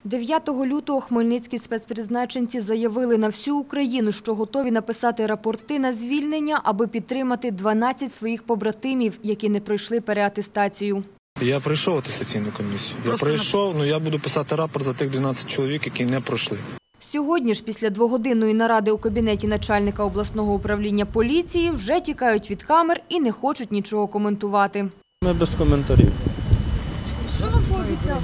9 лютого хмельницькі спецпризначенці заявили на всю Україну, що готові написати рапорти на звільнення, аби підтримати 12 своїх побратимів, які не пройшли переатестацію. Я пройшов атестаційну комісію. Я буду писати рапорт за тих 12 чоловік, які не пройшли. Сьогодні ж після двогодинної наради у кабінеті начальника обласного управління поліції вже тікають від камер і не хочуть нічого коментувати. Ми без коментарів. Що вам пообіцяв?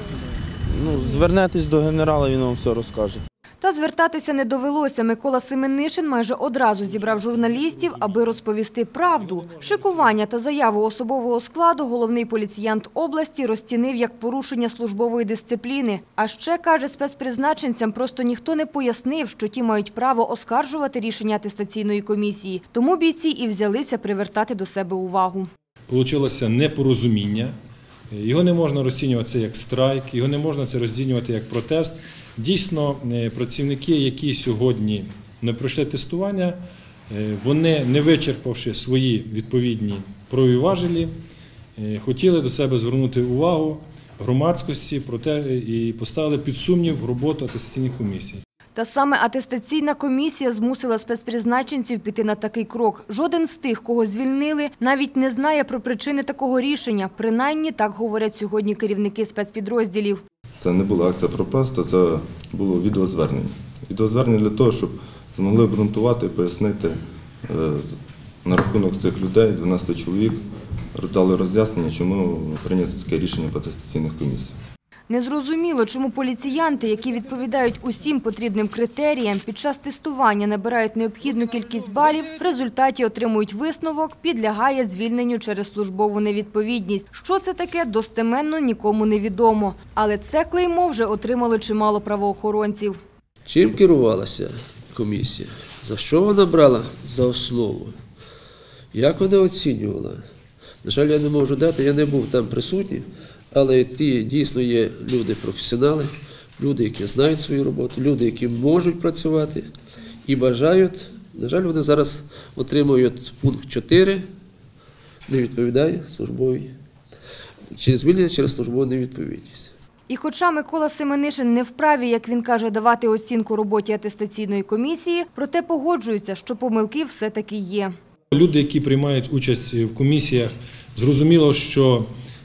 Звернетесь до генерала, він вам все розкаже. Та звертатися не довелося. Микола Семенишин майже одразу зібрав журналістів, аби розповісти правду. Шикування та заяву особового складу головний поліціянт області розцінив як порушення службової дисципліни. А ще, каже, спецпризначенцям просто ніхто не пояснив, що ті мають право оскаржувати рішення атестаційної комісії. Тому бійці і взялися привертати до себе увагу. Получилося непорозуміння. Його не можна розцінювати як страйк, його не можна це розцінювати як протест. Дійсно, працівники, які сьогодні не пройшли тестування, вони, не вичерпавши свої відповідні правові важелі, хотіли до себе звернути увагу громадськості і поставили під сумнів роботу атестаційних комісій. Та саме атестаційна комісія змусила спецпризначенців піти на такий крок. Жоден з тих, кого звільнили, навіть не знає про причини такого рішення. Принаймні, так говорять сьогодні керівники спецпідрозділів. Це не була акція протесту, це було відеозвернення. Відеозвернення для того, щоб змогли обґрунтувати і пояснити на рахунок цих людей, 12 чоловік, дали роз'яснення, чому прийнято таке рішення по атестаційних комісіях. Незрозуміло, чому поліціянти, які відповідають усім потрібним критеріям, під час тестування набирають необхідну кількість балів, в результаті отримують висновок, підлягає звільненню через службову невідповідність. Що це таке, достеменно нікому не відомо. Але це клеймо вже отримало чимало правоохоронців. Чим керувалася комісія? За що вона брала за основу? Як вона оцінювала? На жаль, я не можу дати, я не був там присутній. Але ті дійсно є люди-професіонали, люди, які знають свою роботу, люди, які можуть працювати і бажають. На жаль, вони зараз отримують пункт 4, не відповідає службовій, чи звільнення через службову невідповідність. І хоча Микола Семенишин не вправі, як він каже, давати оцінку роботі атестаційної комісії, проте погоджується, що помилки все-таки є. Люди, які приймають участь в комісіях, зрозуміло, що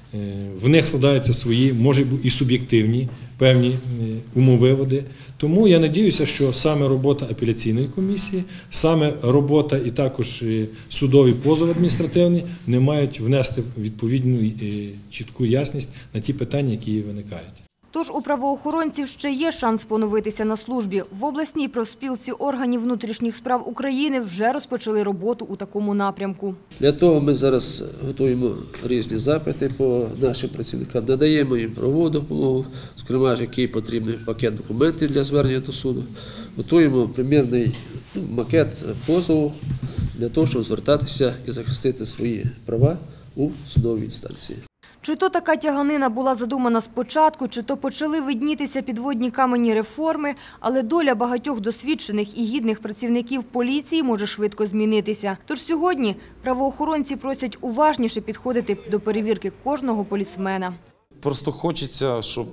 в них складаються свої, може і суб'єктивні певні умовиводи. Тому я сподіваюся, що саме робота апеляційної комісії, саме робота і також судові позови адміністративні не мають внести відповідну чітку ясність на ті питання, які виникають. Тож у правоохоронців ще є шанс поновитися на службі. В обласній профспілці органів внутрішніх справ України вже розпочали роботу у такому напрямку. Для того ми зараз готуємо різні запити по нашим працівникам, надаємо їм правову допомогу, зокрема, який потрібний пакет документів для звернення до суду. Готуємо примірний макет позову для того, щоб звертатися і захистити свої права у судовій інстанції. Чи то така тяганина була задумана спочатку, чи то почали виднітися підводні камені реформи, але доля багатьох досвідчених і гідних працівників поліції може швидко змінитися. Тож сьогодні правоохоронці просять уважніше підходити до перевірки кожного полісмена. Просто хочеться, щоб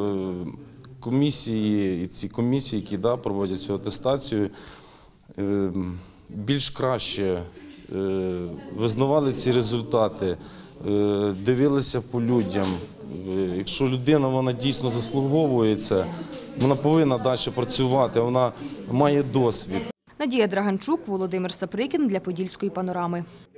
комісії, ці комісії, які проводять цю атестацію, більш краще визнавали ці результати, дивилися по людям. Якщо людина вона дійсно заслуговує це, вона повинна далі працювати, вона має досвід. Надія Драганчук, Володимир Саприкін для Подільської панорами.